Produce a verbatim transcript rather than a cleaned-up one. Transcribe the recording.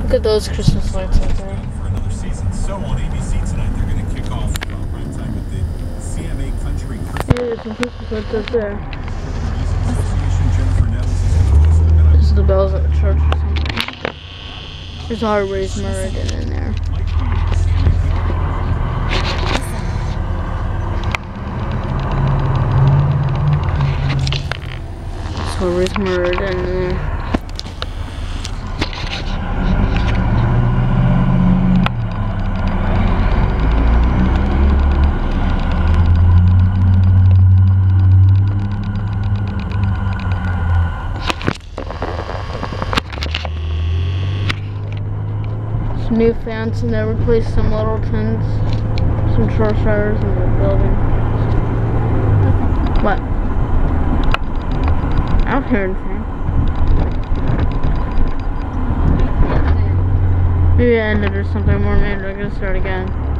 Look at those Christmas lights out there. For another season. So on A B C tonight, they're going to kick off prime time with the C M A Country Christmas. Yeah, there's some Christmas lights out there. Music Association, Jennifer Nettles is host. This is the bells at the church or something. There's Harvey's Meriden in there. Harvey's Meriden in there. Some new fans, and they replaced some little tins, some Cheshires in the building. What? I don't hear anything. Maybe I ended or something more. Maybe I gotta start again.